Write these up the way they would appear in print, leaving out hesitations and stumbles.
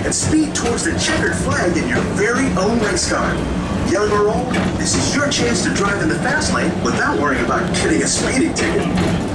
and speed towards the checkered flag in your very own race car. Young or old, this is your chance to drive in the fast lane without worrying about getting a speeding ticket.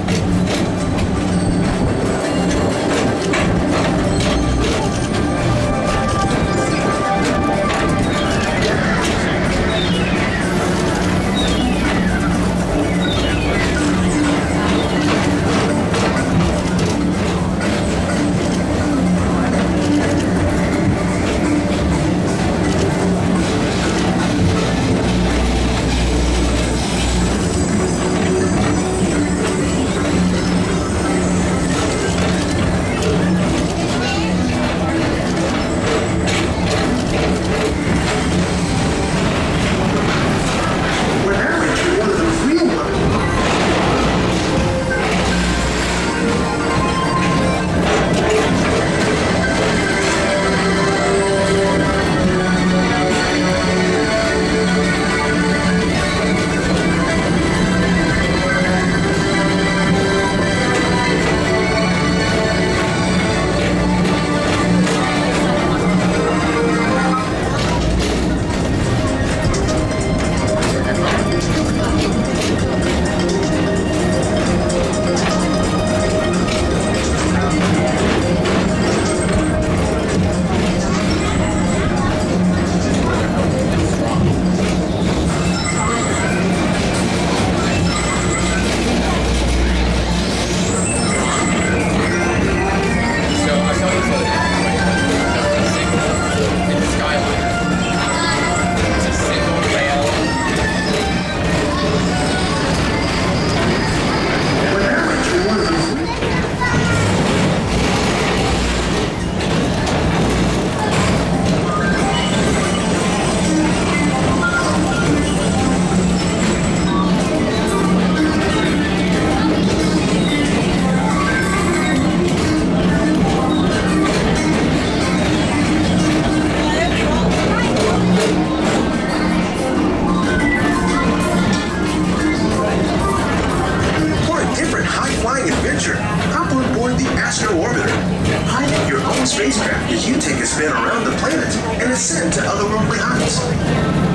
Hop on board the Astro Orbiter. Pilot your own spacecraft as you take a spin around the planet and ascend to otherworldly heights.